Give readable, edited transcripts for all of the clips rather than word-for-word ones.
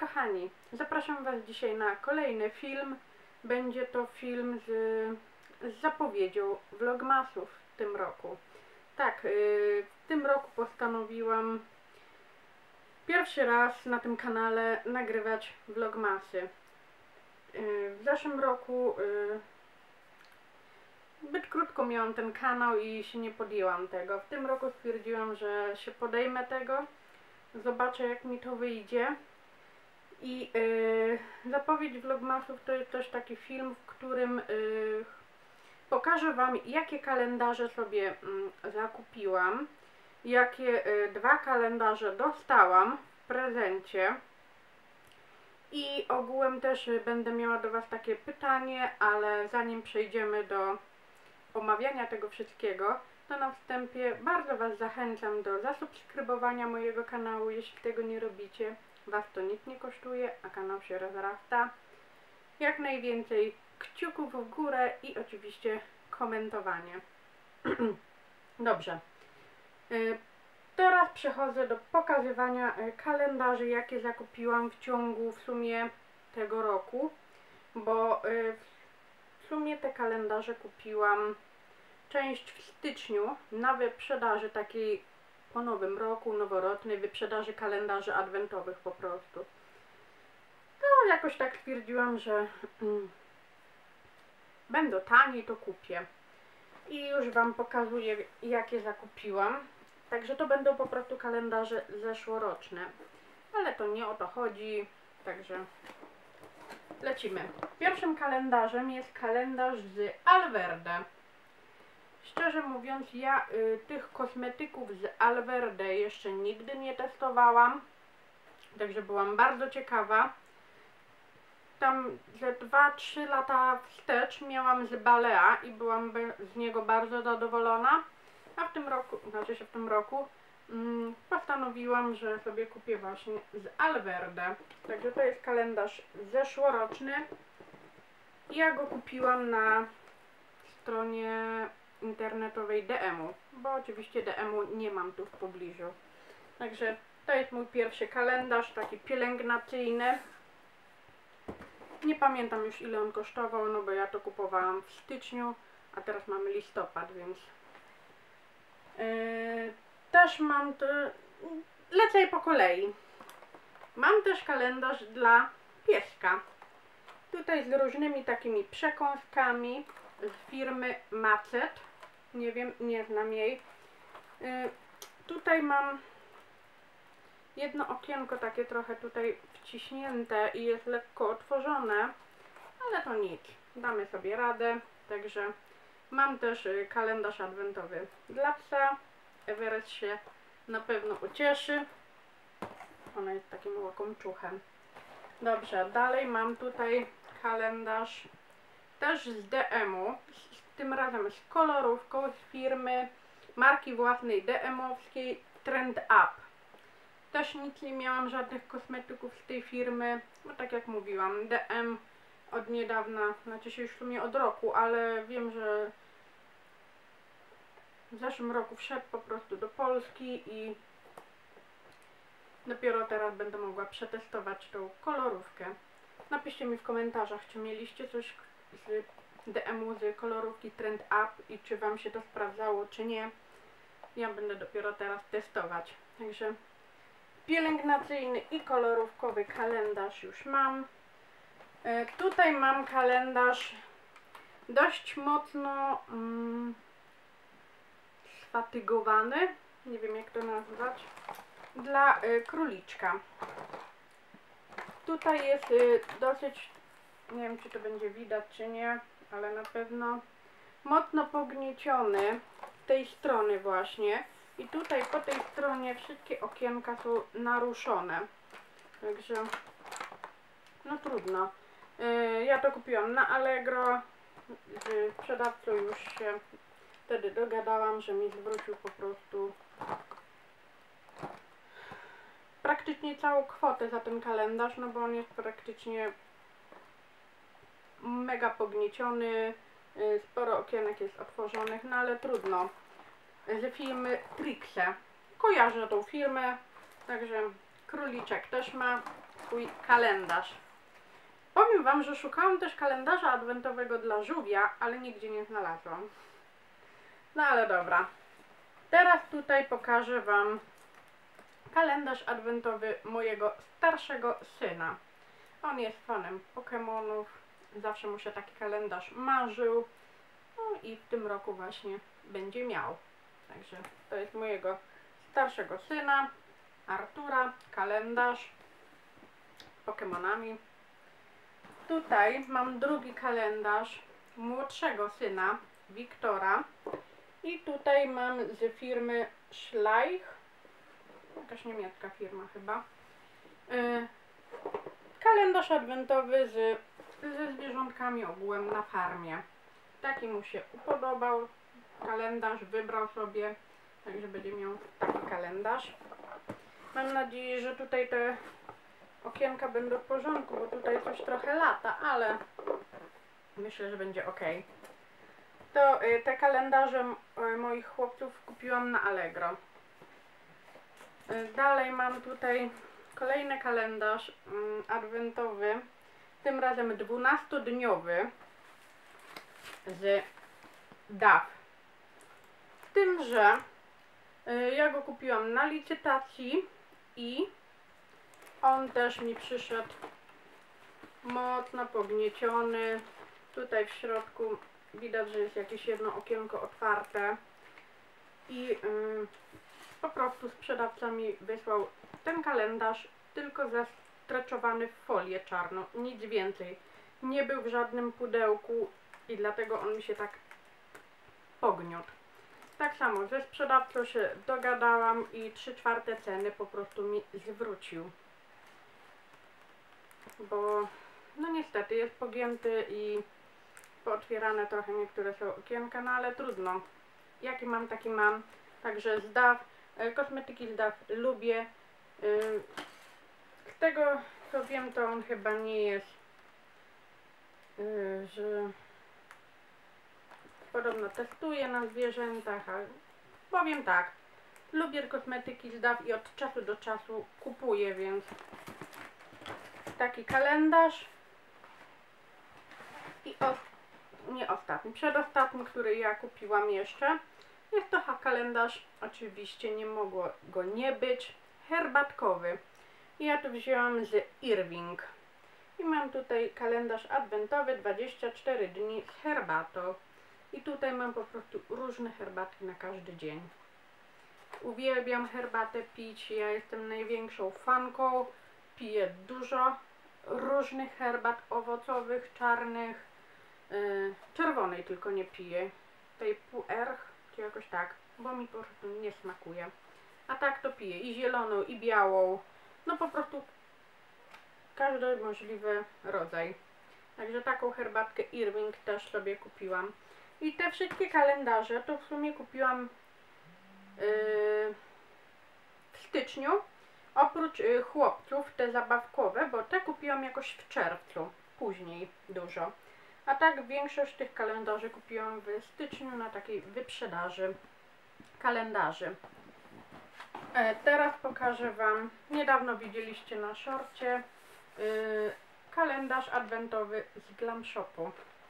kochani, zapraszam Was dzisiaj na kolejny film. Będzie to film z zapowiedzią vlogmasów w tym roku. Tak, w tym roku postanowiłam pierwszy raz na tym kanale nagrywać vlogmasy. W zeszłym roku zbyt krótko miałam ten kanał i się nie podjęłam tego. W tym roku stwierdziłam, że się podejmę tego. Zobaczę, jak mi to wyjdzie. I zapowiedź vlogmasów to jest też taki film, w którym pokażę Wam, jakie kalendarze sobie zakupiłam, jakie dwa kalendarze dostałam w prezencie. I ogółem też będę miała do Was takie pytanie, ale zanim przejdziemy do omawiania tego wszystkiego, to na wstępie bardzo Was zachęcam do zasubskrybowania mojego kanału, jeśli tego nie robicie. Was to nic nie kosztuje, a kanał się rozrasta. Jak najwięcej kciuków w górę i oczywiście komentowanie. Dobrze. Teraz przechodzę do pokazywania kalendarzy, jakie zakupiłam w ciągu w sumie tego roku, bo w sumie te kalendarze kupiłam część w styczniu na wyprzedaży takiej po nowym roku, noworocznej wyprzedaży kalendarzy adwentowych po prostu. No jakoś tak stwierdziłam, że będą taniej, to kupię. I już Wam pokazuję, jakie zakupiłam. Także to będą po prostu kalendarze zeszłoroczne. Ale to nie o to chodzi, także lecimy. Pierwszym kalendarzem jest kalendarz z Alverde. Szczerze mówiąc, ja tych kosmetyków z Alverde jeszcze nigdy nie testowałam, także byłam bardzo ciekawa. Tam ze 2-3 lata wstecz miałam z Balea i byłam z niego bardzo zadowolona, a w tym roku, postanowiłam, że sobie kupię właśnie z Alverde. Także to jest kalendarz zeszłoroczny. Ja go kupiłam na stronie internetowej DM-u, bo oczywiście DM-u nie mam tu w pobliżu. Także to jest mój pierwszy kalendarz, taki pielęgnacyjny. Nie pamiętam już, ile on kosztował, no bo ja to kupowałam w styczniu, a teraz mamy listopad, więc też mam to, lecę po kolei. Mam też kalendarz dla pieska. Tutaj z różnymi takimi przekąskami z firmy Macet. Nie wiem, nie znam jej. Tutaj mam jedno okienko takie trochę tutaj wciśnięte i jest lekko otworzone, ale to nic, damy sobie radę. Także mam też kalendarz adwentowy dla psa. Everest się na pewno ucieszy. Ona jest takim łakomczuchem. Dobrze, dalej mam tutaj kalendarz też z DM-u, tym razem z kolorówką z firmy, marki własnej DM-owskiej Trend Up. Też nic nie miałam, żadnych kosmetyków z tej firmy, bo tak jak mówiłam, DM od niedawna, znaczy się już w sumie od roku, ale wiem, że w zeszłym roku wszedł po prostu do Polski i dopiero teraz będę mogła przetestować tą kolorówkę. Napiszcie mi w komentarzach, czy mieliście coś z DM-u, z kolorówki Trend Up i czy Wam się to sprawdzało, czy nie. Ja będę dopiero teraz testować. Także pielęgnacyjny i kolorówkowy kalendarz już mam. Tutaj mam kalendarz dość mocno sfatygowany, nie wiem jak to nazwać, dla króliczka. Tutaj jest dosyć, nie wiem czy to będzie widać czy nie, ale na pewno mocno pognieciony z tej strony właśnie. I tutaj po tej stronie wszystkie okienka są naruszone. Także no trudno. Ja to kupiłam na Allegro. Z sprzedawcą już się wtedy dogadałam, że mi zwrócił po prostu praktycznie całą kwotę za ten kalendarz, no bo on jest praktycznie mega pognieciony, sporo okienek jest otworzonych, no ale trudno. Z firmy Trixe. Kojarzę tą firmę, także króliczek też ma swój kalendarz. Powiem Wam, że szukałam też kalendarza adwentowego dla żółwia, ale nigdzie nie znalazłam. No ale dobra. Teraz tutaj pokażę Wam kalendarz adwentowy mojego starszego syna. On jest fanem Pokemonów. Zawsze mu się taki kalendarz marzył. No i w tym roku właśnie będzie miał. Także to jest mojego starszego syna, Artura, kalendarz z Pokemonami. Tutaj mam drugi kalendarz młodszego syna, Wiktora. I tutaj mam z firmy Schleich, jakaś niemiecka firma chyba, kalendarz adwentowy ze zwierzątkami ogółem na farmie. Taki mu się upodobał kalendarz, wybrał sobie, także będzie miał taki kalendarz. Mam nadzieję, że tutaj te okienka będą w porządku, bo tutaj coś trochę lata, ale myślę, że będzie ok. To te kalendarze moich chłopców kupiłam na Allegro. Dalej mam tutaj kolejny kalendarz adwentowy, tym razem 12-dniowy z DAF. Z tym, że ja go kupiłam na licytacji i on też mi przyszedł mocno pognieciony. Tutaj w środku widać, że jest jakieś jedno okienko otwarte i po prostu sprzedawca mi wysłał ten kalendarz tylko zastreczowany w folię czarną, nic więcej. Nie był w żadnym pudełku i dlatego on mi się tak pogniótł. Tak samo ze sprzedawcą się dogadałam i 3/4 ceny po prostu mi zwrócił. Bo no niestety jest pogięty i pootwierane trochę niektóre są okienka, no ale trudno. Jaki mam, taki mam. Także z DAF, kosmetyki z DAF lubię. Z tego co wiem, to on chyba nie jest, że podobno testuje na zwierzętach, ale powiem tak, lubię kosmetyki z DAF i od czasu do czasu kupuję, więc taki kalendarz i nie ostatni, przedostatni, który ja kupiłam jeszcze. Jest to kalendarz, oczywiście nie mogło go nie być, herbatkowy. Ja to wzięłam z Irving. I mam tutaj kalendarz adwentowy 24 dni z herbatą. I tutaj mam po prostu różne herbatki na każdy dzień. Uwielbiam herbatę pić, ja jestem największą fanką. Piję dużo różnych herbat owocowych, czarnych, czerwonej tylko nie piję. Tej puerch, czy jakoś tak, bo mi po prostu nie smakuje. A tak to piję i zieloną, i białą. No po prostu każdy możliwy rodzaj. Także taką herbatkę Irving też sobie kupiłam. I te wszystkie kalendarze to w sumie kupiłam w styczniu. Oprócz chłopców, te zabawkowe, bo te kupiłam jakoś w czerwcu, później dużo. A tak większość tych kalendarzy kupiłam w styczniu na takiej wyprzedaży kalendarzy. Teraz pokażę Wam, niedawno widzieliście na szorcie, kalendarz adwentowy z Glam Shopu.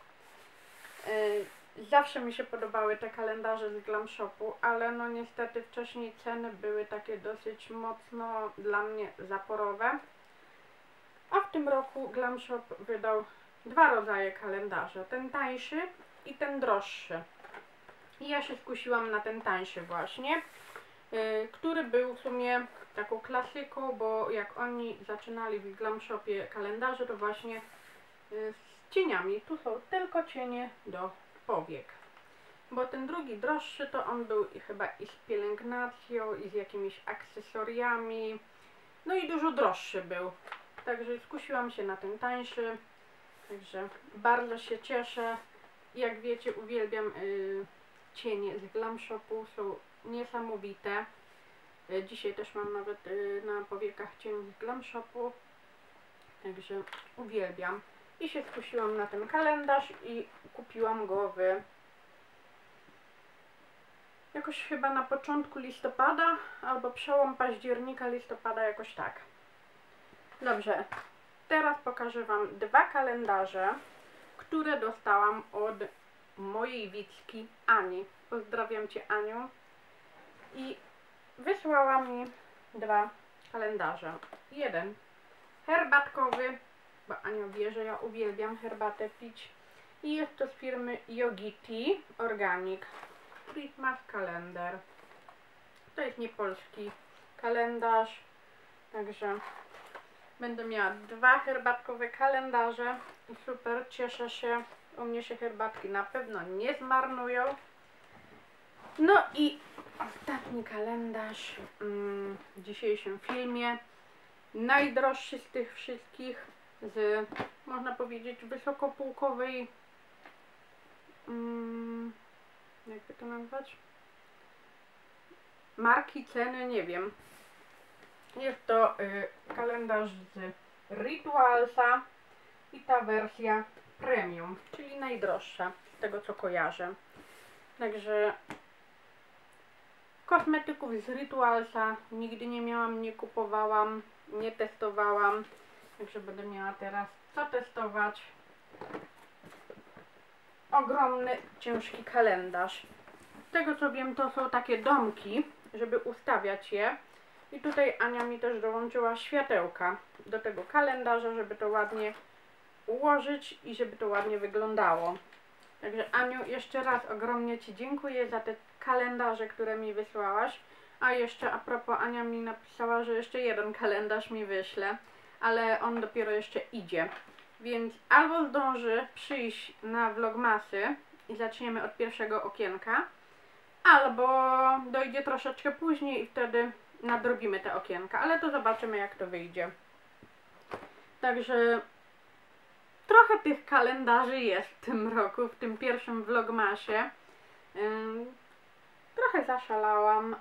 Zawsze mi się podobały te kalendarze z Glam Shopu, ale no niestety wcześniej ceny były takie dosyć mocno dla mnie zaporowe. A w tym roku Glam Shop wydał dwa rodzaje kalendarza, ten tańszy i ten droższy. I ja się skusiłam na ten tańszy właśnie, który był w sumie taką klasyką, bo jak oni zaczynali w Glam Shopie kalendarze, to właśnie z cieniami. Tu są tylko cienie do powiek. Bo ten drugi droższy to on był chyba i z pielęgnacją, i z jakimiś akcesoriami. No i dużo droższy był. Także skusiłam się na ten tańszy. Także bardzo się cieszę. Jak wiecie, uwielbiam cienie z Glam Shopu. Są niesamowite. Dzisiaj też mam nawet na powiekach cień z Glam Shopu. Także uwielbiam. I się skusiłam na ten kalendarz i kupiłam go jakoś chyba na początku listopada albo przełom października, listopada, jakoś tak. Dobrze, teraz pokażę Wam dwa kalendarze, które dostałam od mojej widzki Ani. Pozdrawiam Cię, Aniu. I wysłała mi dwa kalendarze. Jeden herbatkowy, bo Ania wie, że ja uwielbiam herbatę pić. I jest to z firmy Yogi Tea Organic Christmas Calendar. To jest niepolski kalendarz, także będę miała dwa herbatkowe kalendarze i super, cieszę się. U mnie się herbatki na pewno nie zmarnują. No i ostatni kalendarz w dzisiejszym filmie. Najdroższy z tych wszystkich, z, można powiedzieć, wysokopółkowej, jakby to nazwać? Marki, ceny, nie wiem. Jest to kalendarz z Ritualsa i ta wersja premium, czyli najdroższa z tego co kojarzę. Także kosmetyków z Ritualsa nigdy nie miałam, nie kupowałam, nie testowałam. Także będę miała teraz co testować. Ogromny, ciężki kalendarz. Z tego co wiem, to są takie domki, żeby ustawiać je. I tutaj Ania mi też dołączyła światełka do tego kalendarza, żeby to ładnie ułożyć i żeby to ładnie wyglądało. Także Aniu, jeszcze raz ogromnie Ci dziękuję za te kalendarze, które mi wysłałaś. A jeszcze a propos, Ania mi napisała, że jeszcze jeden kalendarz mi wyśle, ale on dopiero jeszcze idzie. Więc albo zdąży przyjść na vlogmasy i zaczniemy od pierwszego okienka, albo dojdzie troszeczkę później i wtedy nadrobimy te okienka, ale to zobaczymy jak to wyjdzie. Także trochę tych kalendarzy jest w tym roku, w tym pierwszym vlogmasie. Trochę zaszalałam.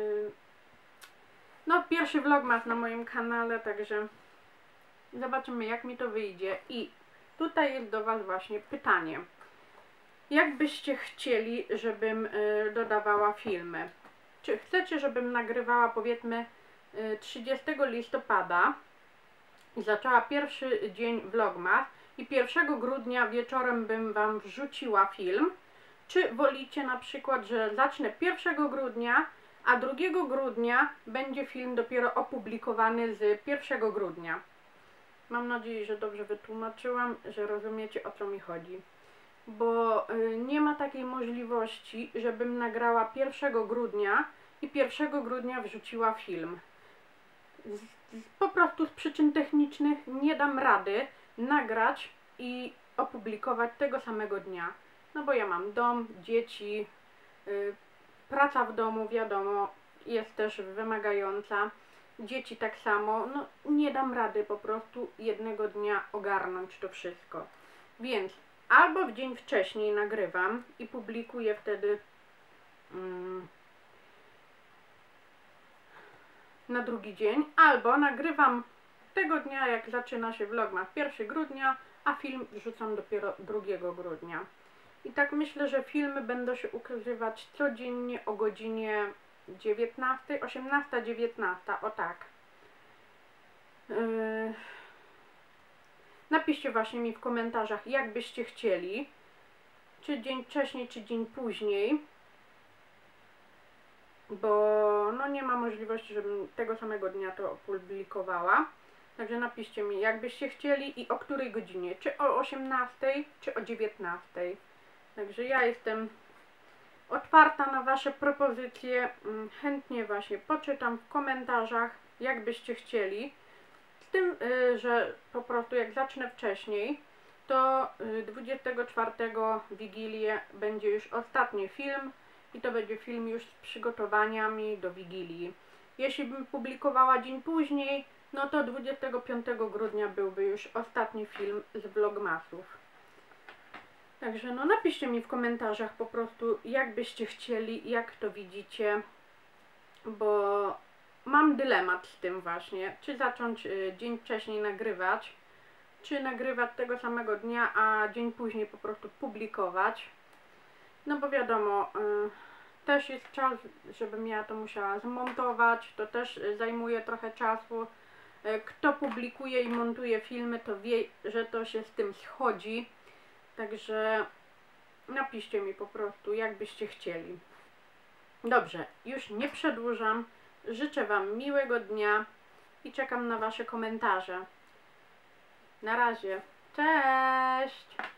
No, pierwszy vlogmas na moim kanale, także zobaczymy jak mi to wyjdzie. I tutaj jest do Was właśnie pytanie. Jak byście chcieli, żebym dodawała filmy? Czy chcecie, żebym nagrywała powiedzmy 30 listopada i zaczęła pierwszy dzień vlogmas i 1 grudnia wieczorem bym Wam wrzuciła film? Czy wolicie na przykład, że zacznę 1 grudnia, a 2 grudnia będzie film dopiero opublikowany z 1 grudnia? Mam nadzieję, że dobrze wytłumaczyłam, że rozumiecie o co mi chodzi. Bo nie ma takiej możliwości, żebym nagrała 1 grudnia i 1 grudnia wrzuciła film. Po prostu z przyczyn technicznych nie dam rady nagrać i opublikować tego samego dnia. No bo ja mam dom, dzieci, praca w domu, wiadomo, jest też wymagająca. Dzieci tak samo, no nie dam rady po prostu jednego dnia ogarnąć to wszystko. Więc albo w dzień wcześniej nagrywam i publikuję wtedy na drugi dzień, albo nagrywam tego dnia jak zaczyna się vlogmas 1 grudnia, a film wrzucam dopiero 2 grudnia. I tak myślę, że filmy będą się ukazywać codziennie o godzinie 19, 18, 19, o tak. Napiszcie właśnie mi w komentarzach, jak byście chcieli, czy dzień wcześniej, czy dzień później, bo no nie ma możliwości, żebym tego samego dnia to opublikowała. Także napiszcie mi, jak byście chcieli i o której godzinie, czy o 18, czy o 19. Także ja jestem otwarta na Wasze propozycje, chętnie właśnie poczytam w komentarzach, jak byście chcieli. Z tym, że po prostu jak zacznę wcześniej, to 24 Wigilię będzie już ostatni film i to będzie film już z przygotowaniami do Wigilii. Jeśli bym publikowała dzień później, no to 25 grudnia byłby już ostatni film z vlogmasów. Także no napiszcie mi w komentarzach po prostu, jak byście chcieli, jak to widzicie, bo mam dylemat z tym właśnie, czy zacząć dzień wcześniej nagrywać, czy nagrywać tego samego dnia, a dzień później po prostu publikować. No bo wiadomo, też jest czas, żebym ja to musiała zmontować, to też zajmuje trochę czasu. Kto publikuje i montuje filmy, to wie, że to się z tym schodzi. Także napiszcie mi po prostu, jak byście chcieli. Dobrze, już nie przedłużam. Życzę Wam miłego dnia i czekam na Wasze komentarze. Na razie. Cześć!